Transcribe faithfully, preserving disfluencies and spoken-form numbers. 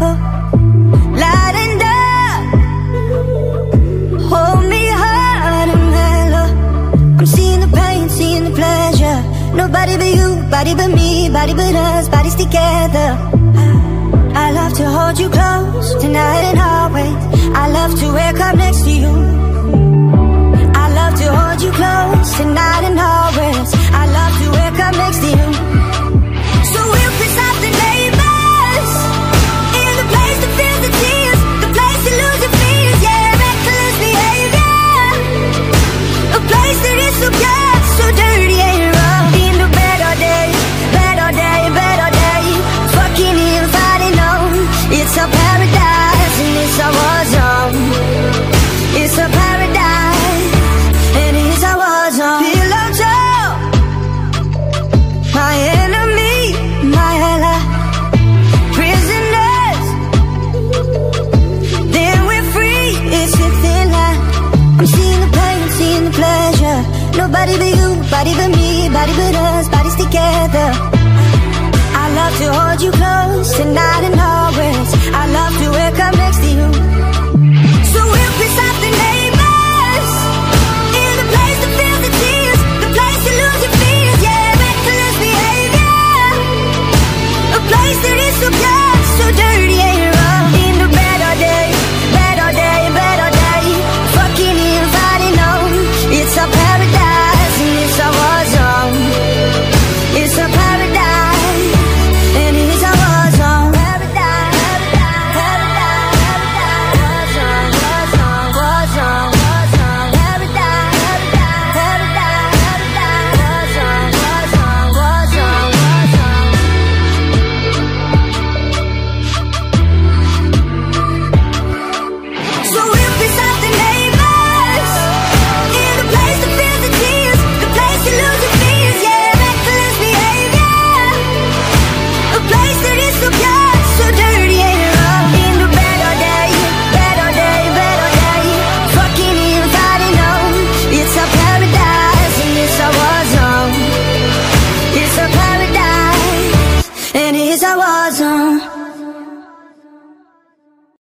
oh, lightened up. Hold me hard and mellow. I'm seeing the pain, seeing the pleasure. Nobody but you, body but me, body but us, bodies together. I love to hold you close, tonight and always. I love to wake up next to you. I love to hold you close, tonight and always. I love to wake up next to you. So we'll piss off the neighbors, in the place that feels the tears, the place to lose your fears, yeah, reckless behavior. A place that is so pure, so dirty and rough. In the bed all day, bed all day, bed all day, fucking in, fighting on. It's a paradise and it's a war zone. It's a paradise and it's a war zone. Pillow talk, my enemy, my ally. Prisoners, then we're free. It's a thin line. I'm seeing the pain, seeing the pleasure. Nobody but you, body but me, body but us, bodies together. I love to hold you close tonight